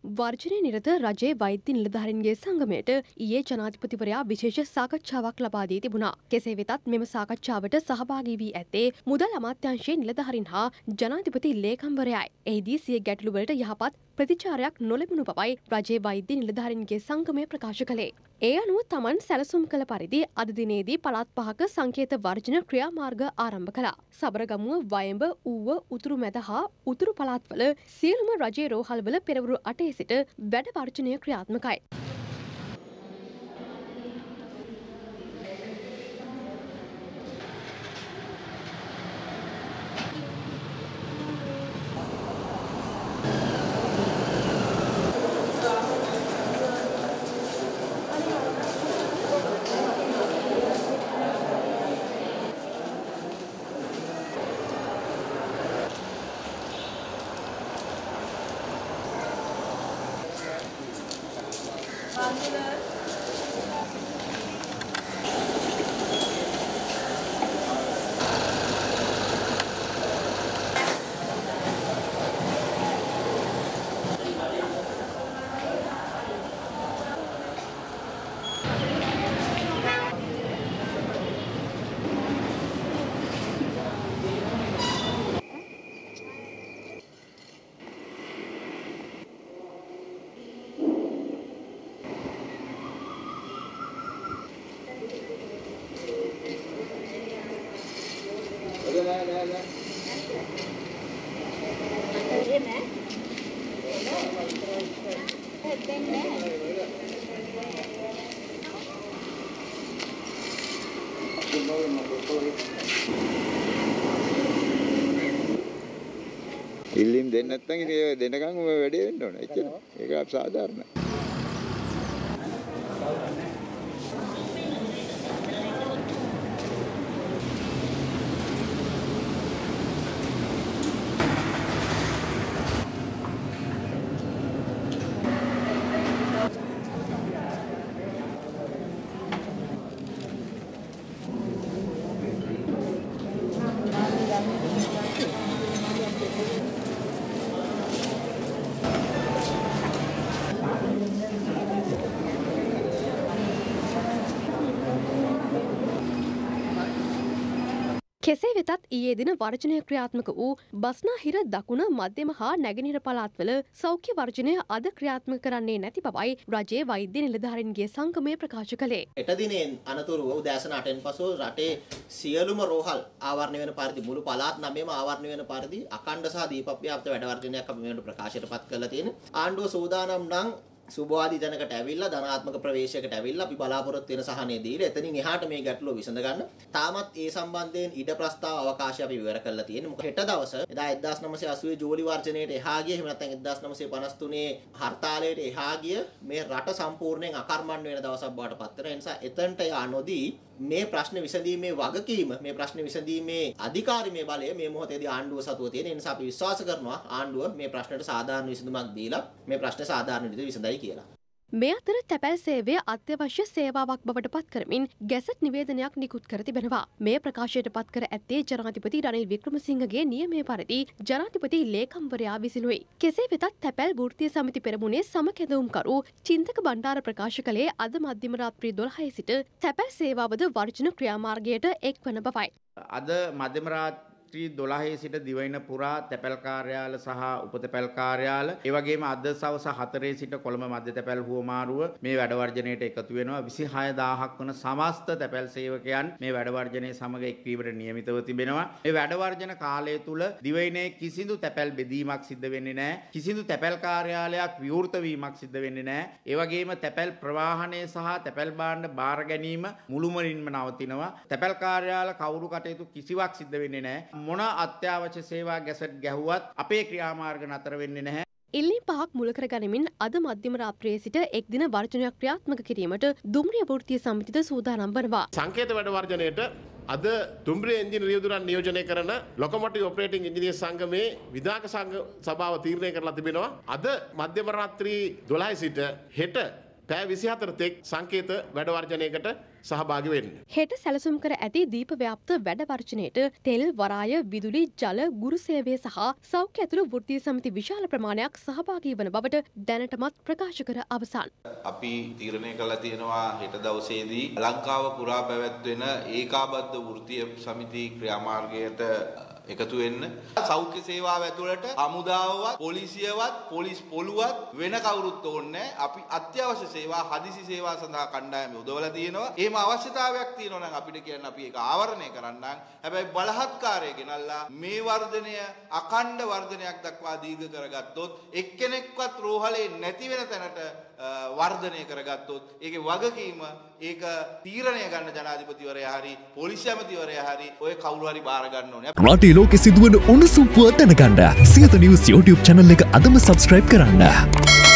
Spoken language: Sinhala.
වර්ජනය නිරත රජයේ වෛද්‍ය නිලධාරීන්ගේ සංගමයට ඊයේ ජනාධිපතිවරයා විශේෂ සාකච්ඡාවක් ලබා දී තිබුණා. කෙසේ වෙතත් මෙම සාකච්ඡාවට සහභාගී වී ඇත්තේ මුදල් අමාත්‍යාංශයේ නිලධාරීන් හා ජනාධිපති ලේකම්වරයායි. එහිදී සිය ගැටලු වලට යහපත් ප්‍රතිචාරයක් නොලැබුණු බවයි රජයේ වෛද්‍ය නිලධාරීන්ගේ සංගමය ප්‍රකාශ කළේ. ඒ අනුව තමන් සැලසුම් කළ පරිදි අද දිනේදී පළාත් 5ක සංකේත වර්ජන ක්‍රියාමාර්ග ආරම්භ කළා. සබරගමුව, වයඹ, ඌව, උතුරු මැද හා උතුරු පළාත්වල සියලුම රජයේ රෝහල්වල පෙරවරු 8 සිට වැඩ වර්ජනය ක්‍රියාත්මකයි. ඉල්ලීම් දෙන්න නැත්නම් ඉතින් ඒ දෙන්නකම් ඔය වැඩේ වෙන්න ඕන. එච්චර. ඒක සාධාරණයි. කෙසේ වෙතත් ඊයේ දින වර්ජනය ක්‍රියාත්මක වූ බස්නාහිර දකුණ මධ්‍යම හා නැගෙනහිර පළාත්වල සෞඛ්‍ය වර්ජනය අද ක්‍රියාත්මක කරන්නේ නැති බවයි රජයේ වෛද්‍ය නිලධාරීන්ගේ සංගමය ප්‍රකාශ කළේ. හෙට දිනේ අනතුරුව උදෑසන 8න් පසු රටේ සියලුම රෝහල් ආවරණය වෙන පරිදි මුළු පළාත් 9ම ආවරණය වෙන පරිදි අඛණ්ඩ සහ දීපව්‍යාප්ත වැඩ වර්ජනයක් අපි මේකට ප්‍රකාශයටපත් කරලා තියෙනවා. ආණ්ඩුව සූදානම් නම් සුබවාදී තැනකට ඇවිල්ලා ධනාත්මක ප්‍රවේශයකට ඇවිල්ලා අපි බලාපොරොත්තු වෙන සහනය දීලා එතනින් එහාට මේ ගැටලුව විසඳ ගන්න. තාමත් ඒ සම්බන්ධයෙන් ඉඩ ප්‍රස්තාව අවකාශය අපි විවර කරලා තියෙනවා. මොකද හෙට දවස එදා 1980 ජූලි වර්ජනයේට එහා ගිය එහෙම නැත්නම් 1953 හර්තාලයට එහා ගිය මේ රට සම්පූර්ණයෙන් අකර්මණ්‍ය වෙන දවසක් බවට පත් වෙනවා. ඒ නිසා එතනට යා නොදී මේ ප්‍රශ්න විසඳීමේ වගකීම මේ ප්‍රශ්න විසඳීමේ අධිකාරිමේ බලය මේ මොහොතේදී ආණ්ඩුව සතුව තියෙන. ඒ නිසා අපි විශ්වාස කරනවා ආණ්ඩුව මේ ප්‍රශ්නට සාධාරණ විසඳුමක් දීලා මේ ප්‍රශ්න සාධාරණ විදිහට විසඳයි කියලා. මේ අතර තැපැල් සේවය අත්‍යවශ්‍ය සේවාවක් බවට පත් කරමින් ගැසට් නිවේදනයක් නිකුත් කර තිබෙනවා. මේ ප්‍රකාශයට පත් කර ඇත්තේ ජනාධිපති රනිල් වික්‍රමසිංහගේ නියමය පරිදි ජනාධිපති ලේකම්වරයා විසිනුයි. කෙසේ වෙතත් තැපැල් වෘත්තීය සමිති පෙරමුණේ සමකැඳවුම්කරු චින්තක බණ්ඩාර ප්‍රකාශ කළේ අද මධ්‍යම රාත්‍රී 12 සිට තැපැල් සේවාවද වර්ජන ක්‍රියාමාර්ගයට එක්වන බවයි. අද මධ්‍යම රාත්‍රී 12 සිට දිවයින පුරා තැපැල් කාර්යාල සහ උපතැපැල් කාර්යාල ඒ වගේම අද සවස 4 සිට කොළඹ මධ්‍ය තැපැල් හුවමාරුව මේ වැඩ වර්ජනයට එකතු වෙනවා. 26000ක් වන සමස්ත තැපැල් සේවකයන් මේ වැඩ වර්ජනයේ සමග එක්වීමට නියමිතව තිබෙනවා. මේ වැඩ වර්ජන කාලය තුල දිවයිනේ කිසිදු තැපැල් බෙදීමක් සිද්ධ වෙන්නේ නැහැ. කිසිදු තැපැල් කාර්යාලයක් විවෘත වීමක් සිද්ධ වෙන්නේ නැහැ. ඒ වගේම තැපැල් ප්‍රවාහනය සහ තැපැල් භාණ්ඩ බාර ගැනීම මුළුමනින්ම නවතිනවා. තැපැල් කාර්යාල කවුරු කටයුතු කිසිවක් සිද්ධ වෙන්නේ නැහැ. මොන අත්‍යවශ්‍ය සේවා ගැසට් ගැහුවත් අපේ ක්‍රියාමාර්ග නතර වෙන්නේ නැහැ. ඉල්ලීම් පහක් මුල කර ගනිමින් අද මධ්‍යම රාත්‍රියේ සිට එක් දින වර්ජනයක් ක්‍රියාත්මක කිරීමට දුම්රිය වෘත්තීය සමිතිද සූදානම් වනවා. සංකේත වැඩ වර්ජනයට අද දුම්රිය එන්ජින් රියදුරන් නියෝජනය කරන ලොකොමොටිව් ඔපරේටිං ඉංජිනේර් සංගමේ විධායක සංඝ සභාව තීරණය කරලා තිබෙනවා. අද මධ්‍යම රාත්‍රී 12 සිට හෙට පැය 24 තෙක් සංකේත වැඩ වර්ජනයකට සහභාගී වෙන්න. හෙට සැලසුම් කර ඇති දීප ව්‍යාප්ත වැඩ වර්ජනයට තෙල්, වරාය, විදුලි, ජල, ගුරු සේවය සහ සෞඛ්‍ය ඇතුළු වෘත්තීය සමිති විශාල ප්‍රමාණයක් සහභාගී වන බවට දැනටමත් ප්‍රකාශ කර අවසන්. අපි තීරණය කළා තියෙනවා හෙට දවසේදී ලංකාව පුරා පැවැත්වෙන ඒකාබද්ධ වෘත්තීය සමිති ක්‍රියාමාර්ගයට එකතු වෙන්න. සෞඛ්‍ය සේවාව ඇතුළට හමුදාවවත් පොලිසියවත් පොලිස් පොළුවත් වෙන කවුරුත් ඕනේ. අපි අත්‍යවශ්‍ය සේවා හදිසි සේවා සඳහා කණ්ඩායම යොදවලා තියෙනවා. එහෙම අවශ්‍යතාවයක් තියෙනවා නම් අපිට කියන්න අපි ඒක ආවරණය කරන්නම්. හැබැයි බලහත්කාරය ගෙනල්ලා මේ වර්ධනය අඛණ්ඩ වර්ධනයක් දක්වා දීර්ඝ කරගත්තොත් එක්කෙනෙක්වත් රෝහලේ නැති වෙන තැනට වර්ධනය කරගත්තොත් ඒකේ වගකීම ඒක තීරණය ගන්න ජනාධිපතිවරයා හරි පොලිස් ඇමතිවරයා හරි ඔය කවුරු හරි බාර ගන්න ඕනේ. රටේ ලෝකෙ සිදුවන උණුසුම් පුවත් දැනගන්න සියත නිවුස් YouTube channel එක අදම subscribe කරන්න.